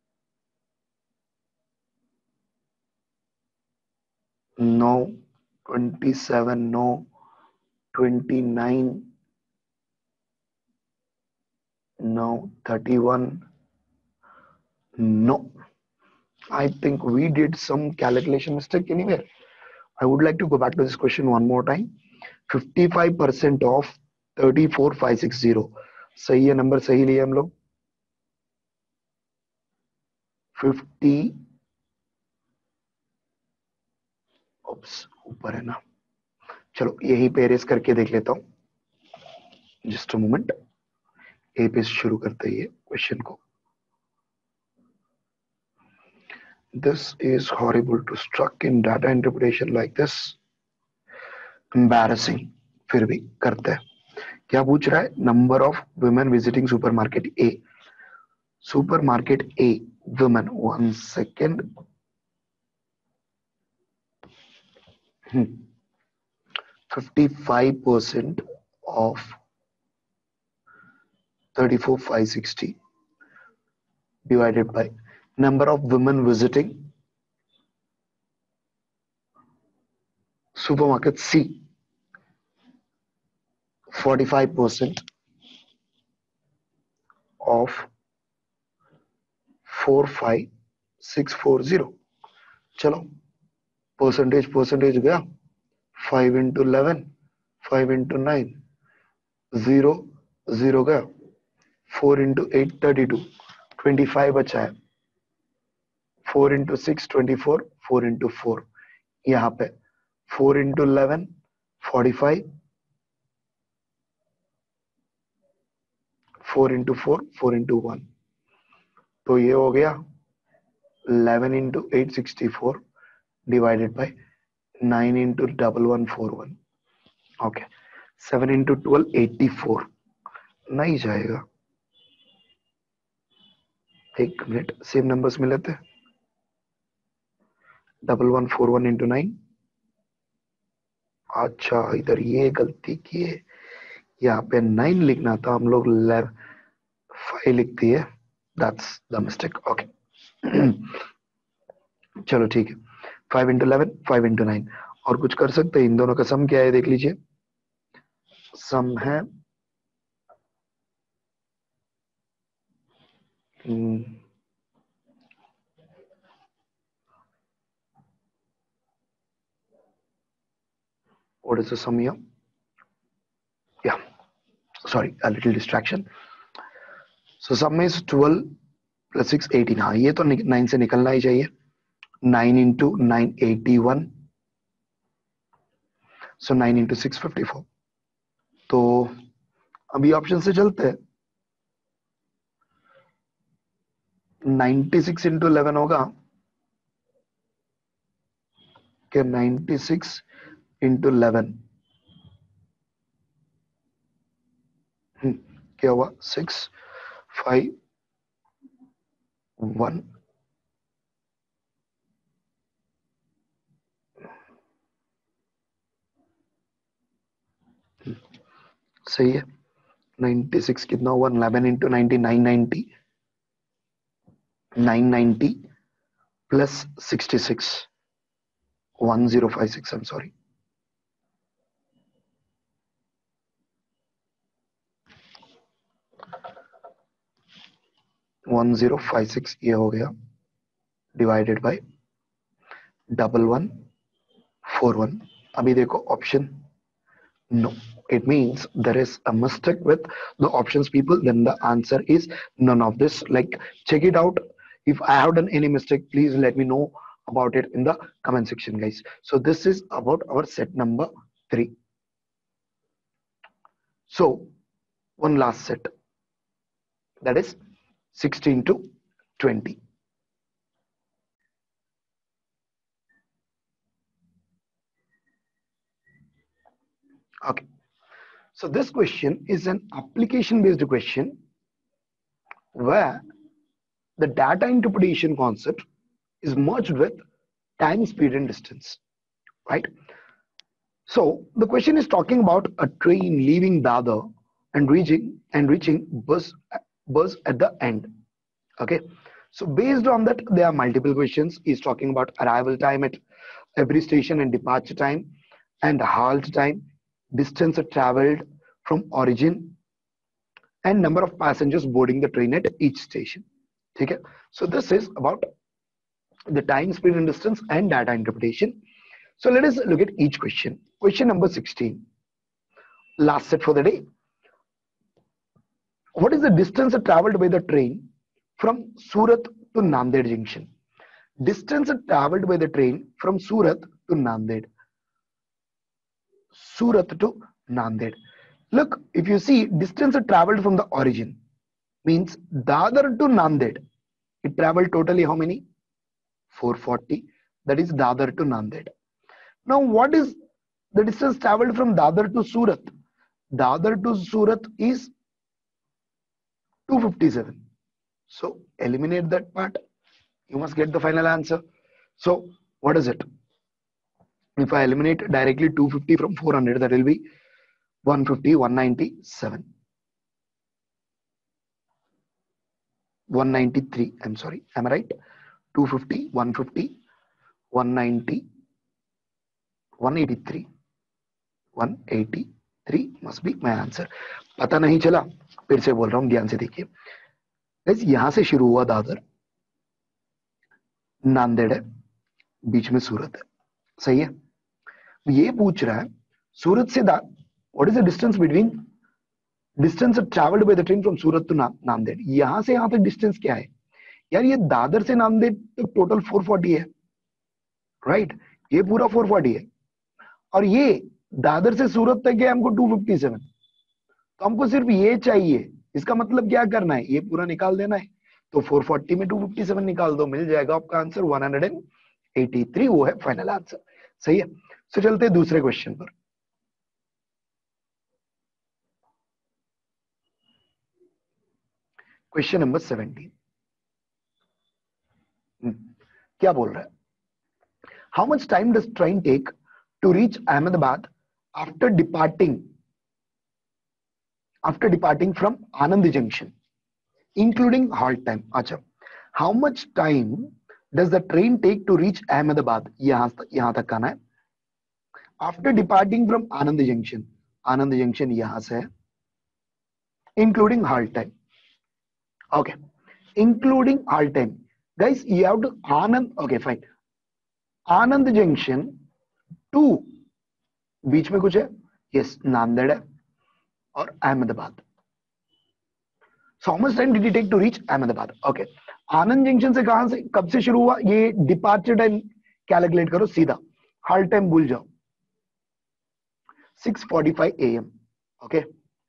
no, twenty seven no, twenty nine no, thirty one no. I think we did some calculation mistake anywhere. I would like to go back to this question one more time. fifty-five percent of thirty-four five sixty, सही है number, सही लिया हम लोग। Fifty, ऊपर है ना, चलो यही पे एरेज करके देख लेता हूं, जस्ट अ मोमेंट। ए पे शुरू करते ही क्वेश्चन को। This is horrible to struck in data interpretation like this. Embarrassing, फिर भी करते हैं। क्या पूछ रहा है? Number of women visiting supermarket A, supermarket A women, one second. fifty-five percent of thirty-four five sixty divided by number of women visiting supermarket C, forty-five percent of four five six four zero। चलो percentage percentage गया, five into eleven, five into nine, zero zero गया, four into eight thirty two, twenty five बचा है, four into six twenty four, four into four, यहाँ पे four into eleven forty five, four into four, four into one, तो ये हो गया eleven into eight sixty four divided by nine into double one four one. Okay, seven into twelve eighty four नहीं जाएगा, एक मिनट, सेम नंबर्स मिले थे। Double one four one into nine अच्छा, इधर ये गलती की है, यहाँ पे नाइन लिखना था, हम लोग फाइव लिख दिए, दैट्स द मिस्टेक। ओके चलो ठीक है, five into eleven, five into nine. और कुछ कर सकते हैं? इन दोनों का सम क्या है देख लीजिए, सम है what is the sum here? Yeah, sorry, a little distraction. So sum is twelve plus six, eighteen. हाँ, ये तो नाइन से निकलना ही चाहिए। Nine into nine, eighty one. So nine into six, fifty four. तो अभी ऑप्शन से चलते हैं। नाइन्टी सिक्स इंटू इलेवन होगा क्या? नाइन्टी सिक्स इंटू इलेवन क्या हुआ? Six five one. सही है। नाइन्टी सिक्स कितना हुआ? Eleven into ninety, nine ninety. Nine ninety plus sixty six, one zero five six. I am sorry, one zero five six ये हो गया, divided by double one four one. अभी देखो option, no, it means there is a mistake with the options people, then the answer is none of this. Like, check it out. If I have done any mistake, please let me know about it in the comment section, guys. So this is about our set number three. So one last set, that is sixteen to twenty. Okay, so this question is an application based question where the data interpretation concept is merged with time, speed and distance, right? So the question is talking about a train leaving Dadar and reaching and reaching bus bus at the end. Okay, so based on that, there are multiple questions. Is talking about arrival time at every station and departure time, and halt time, distance traveled from origin, and number of passengers boarding the train at each station. Okay, so this is about the time, speed and distance and data interpretation. So let us look at each question. Question number sixteen, last set for the day. What is the distance traveled by the train from Surat to Nanded junction? Distance traveled by the train from Surat to Nanded. Surat to Nanded. Look, if you see distance traveled from the origin, means Dadar to Nanded, it traveled totally how many? four forty. That is Dadar to Nanded. Now what is the distance traveled from Dadar to Surat? Dadar to Surat is two fifty-seven. So eliminate that part. You must get the final answer. So what is it? If I eliminate directly two fifty from four hundred, that will be one fifty, one ninety-seven. one ninety-three. I'm sorry. Am I right? two fifty, one fifty, one ninety, one eighty-three. one eighty-three must be my answer. पता नहीं चला, फिर से बोल रहा हूं, ध्यान से देखिए। गाइस, यहां से शुरू हुआ दादर, नांदेड़ है, बीच में सूरत है, सही है। ये पूछ रहा है सूरत से दा what is the distance between distance travelled by the train from Surat to Nanded. यहां से यहां तक डिस्टेंस क्या है यार? ये दादर से नांदेड़ तक टोटल फोर फोर्टी है, राइट? ये पूरा फोर फोर्टी है, और ये दादर से सूरत तक है हमको टू फिफ्टी सेवन। तो हमको सिर्फ ये चाहिए, इसका मतलब क्या करना है? ये पूरा निकाल देना है। तो फोर फोर्टी में टू फिफ्टी सेवन निकाल दो, मिल जाएगा आपका आंसर वन एटी थ्री। वो है फाइनल आंसर, सही है। सो चलते हैं दूसरे क्वेश्चन पर। क्वेश्चन नंबर सेवेंटीन क्या बोल रहा है? How much time does train take to reach Ahmedabad after departing after departing from Anand Junction, including halt time. अच्छा, how much time does the train take to reach Ahmedabad? यहाँ यहाँ तक आना है. After departing from Anand Junction, Anand Junction यहाँ से है, including halt time. Okay, including halt time, guys. You have to Anand. Okay, fine. Anand Junction to बीच में कुछ है, yes, नांदेड़ है और Ahmedabad. So how much time did it take to reach Ahmedabad? Okay, Anand junction से कहां से कब से शुरू हुआ, ये डिपार्चर टाइम कैलकुलेट करो सीधा, हॉल्ट टाइम भूल जाओ. Six forty five A M. Okay,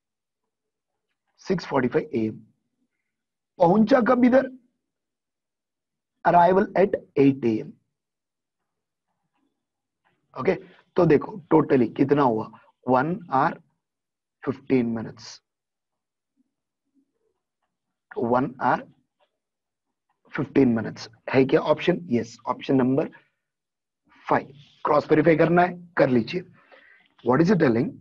six forty five A M. पहुंचा कब इधर, arrival at eight A M. Okay, तो देखो टोटली कितना हुआ, one hour fifteen minutes. One hour fifteen minutes है क्या option? Yes, option number five. Cross verify करना है, कर लीजिए. What is it telling?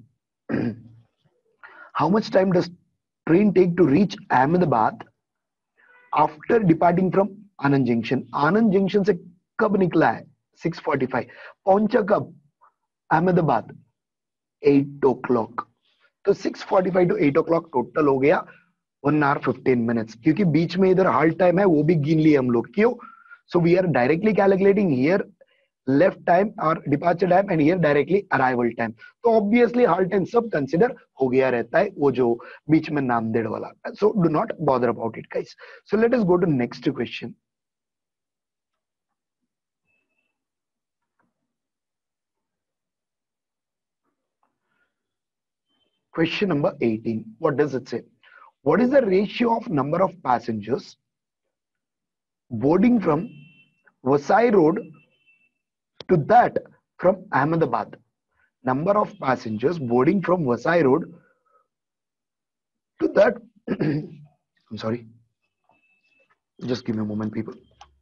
How much time does train take to reach Ahmedabad after departing from Anand junction? Anand junction से कब निकला है? Six forty five. पहुंचा कब अहमदाबाद? Eight o'clock. तो six forty five to eight o'clock total हो गया one hour fifteen minutes, क्योंकि बीच में इधर हॉल्ट टाइम है वो भी गिन लिए हम लोग. क्यों? So we are directly calculating here left time और departure time and here directly arrival time. तो ऑब्वियसली हॉल्ट टाइम सब कंसिडर हो गया रहता है, वो जो बीच में नांदेड़ वाला. So do not bother about it guys. So let us go to next question. Question number eighteen. What does it say? What is the ratio of number of passengers boarding from Vasai Road to that from Ahmedabad? Number of passengers boarding from Vasai Road to that. I'm sorry. Just give me a moment, people.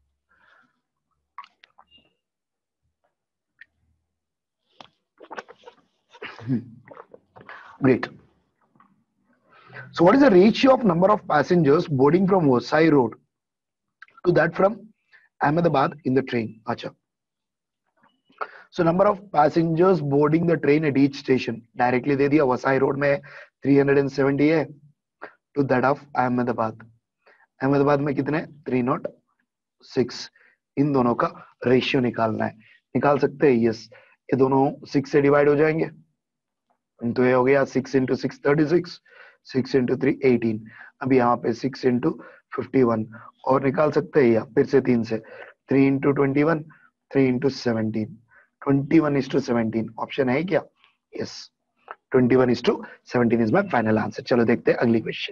Great. So what is the ratio of number of passengers boarding from Vasai Road to that from Ahmedabad in the train? Acha. So number of passengers boarding the train at each station. Directly दे दिया, Vasai Road में three hundred seventy है, to that of Ahmedabad. Ahmedabad में कितने? three oh six. इन दोनों का ratio निकालना है. निकाल सकते हैं? यस. ये दोनों सिक्स से डिवाइड हो जाएंगे, तो ये हो गया six into six thirty six, six into three eighteen. अब यहाँ पे सिक्स इंटू फिफ्टी वन, और निकाल सकते हैं या फिर से तीन से, three into twenty one, three into seventeen, twenty one is to seventeen. Option है क्या? Yes, twenty one is to seventeen is my final answer. चलो देखते हैं अगली question.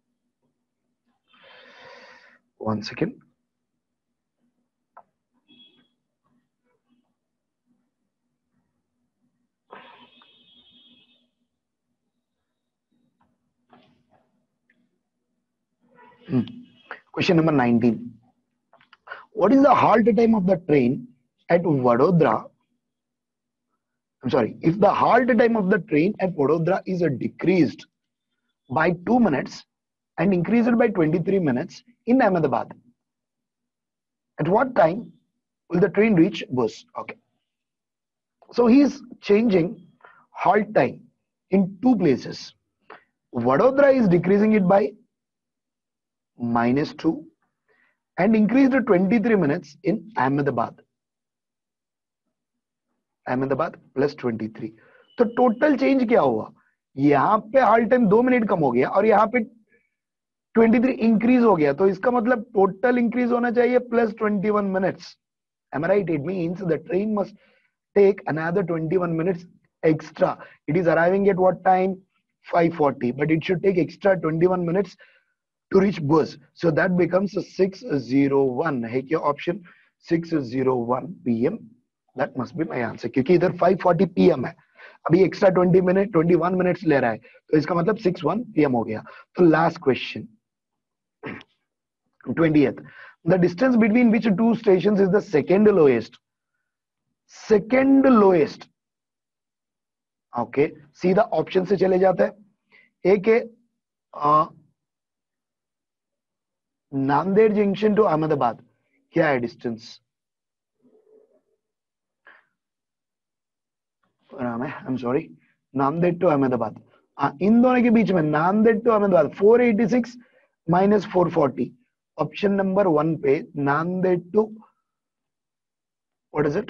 One second. Hmm. Question number nineteen. What is the halt time of the train at Vadodara? I'm sorry. If the halt time of the train at Vadodara is uh, decreased by two minutes and increased by twenty-three minutes in Ahmedabad, at what time will the train reach bus? Okay. So he is changing halt time in two places. Vadodara is decreasing it by minus two and increased to twenty-three minutes in Ahmedabad. Ahmedabad plus twenty-three. तो total change क्या हुआ? यहाँ पे halt time दो मिनट कम हो गया और यहाँ पे twenty-three इंक्रीज हो गया. तो इसका मतलब टोटल इंक्रीज होना चाहिए प्लस twenty-one मिनट्स. Am I right? It means the train must take another twenty-one minutes extra. It is arriving at what time? five forty, but it should take extra twenty-one minutes to reach bus. So that becomes six oh one. है क्या option? six oh one p m. That must be my answer. क्योंकि इधर five forty p m है, अभी extra twenty minute, twenty-one minutes ले रहा है, तो इसका मतलब six one p m हो गया. तो last question, twentieth. The distance between which two stations is the second lowest? Second lowest. Okay सीधा ऑप्शन से चले जाते हैं। एक है नांदेड़ जंक्शन टू अहमदाबाद, क्या है डिस्टेंस? नाम है I am sorry Nanded to Ahmedabad, इन दोनों के बीच में Nanded to Ahmedabad four eighty six minus four forty, option number one पे Nanded to what is it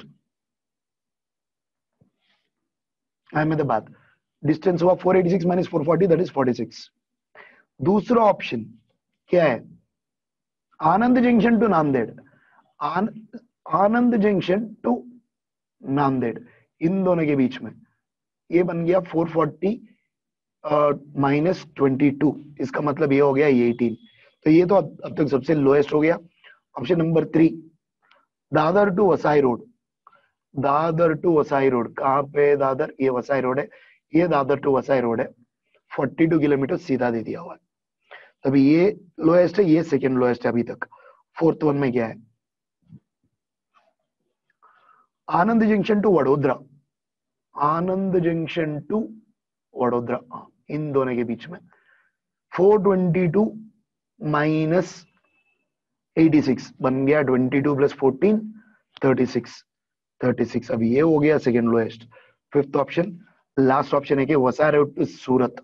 Ahmedabad distance हुआ four eighty six minus four forty that is forty six. दूसरा ऑप्शन क्या है? आनंद जंक्शन टू नांदेड़, आन, आनंद जंक्शन टू नांदेड़, इन दोनों के बीच में ये बन गया four forty minus twenty two, इसका मतलब ये हो गया एटीन। तो ये तो अब तक सबसे लोएस्ट हो गया। Option number three Dadar to Vasai road, Dadar to Vasai road कहाँ पे? दादर, ये वसाई रोड है, ये दादर टू वसाई रोड है, फोर्टी टू किलोमीटर सीधा दे दिया हुआ है। तभी ये लोएस्ट है, ये सेकेंड लोएस्ट है अभी तक। फोर्थ वन में क्या है? Anand junction to Vadodara, Anand junction to Vadodara, इन दोनों के बीच में four twenty two minus eighty six बन गया twenty two plus fourteen thirty six, thirty six. अब ये हो गया second lowest. Fifth option, last option है कि Vasai road to Surat,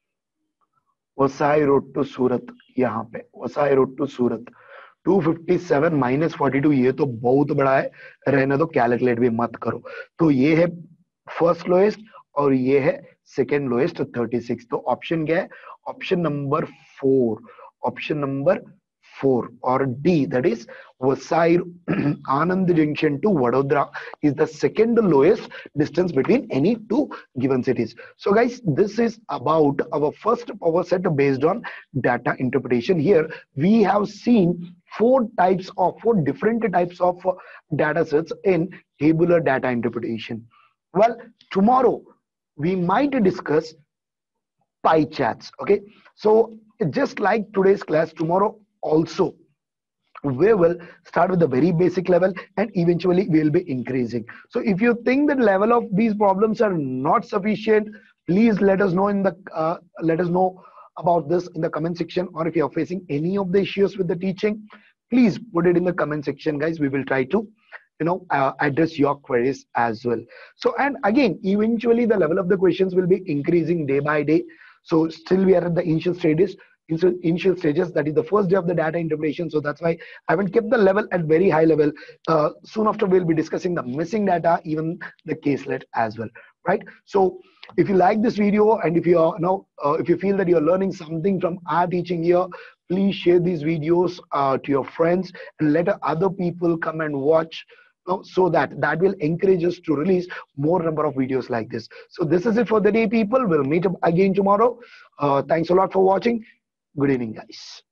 Vasai road to Surat, यहाँ पे Vasai road to Surat two fifty seven minus forty two, ये तो बहुत बड़ा है, रहने दो, कैलकुलेट भी मत करो। तो ये है फर्स्ट लोएस्ट और ये है सेकेंड लोएस्ट थर्टी सिक्स। तो ऑप्शन क्या है? Option number four, option number four or D, that is Vasai Anand Junction to Vadodara is the second lowest distance between any two given cities. So guys, this is about our first power set based on data interpretation. Here we have seen four types of four different types of data sets in tabular data interpretation. Well, tomorrow we might discuss pie charts. Okay, so just like today's class, tomorrow also we will start with the very basic level and eventually we will be increasing. So if you think that level of these problems are not sufficient, please let us know in the uh, let us know about this in the comment section, or if you are facing any of the issues with the teaching, please put it in the comment section, guys. We will try to you know uh, address your queries as well. So, and again, eventually the level of the questions will be increasing day by day. So still we are at the initial stages initial stages that is the first day of the data interpretation. So that's why I haven't kept the level at very high level. Uh, soon after we'll be discussing the missing data, even the caselet as well, right? So if you like this video and if you are you know uh, if you feel that you're learning something from our teaching here, please share these videos uh, to your friends and let other people come and watch, so that that will encourage us to release more number of videos like this. So this is it for the day, people. We'll meet up again tomorrow. Uh, thanks a lot for watching. Good evening, guys.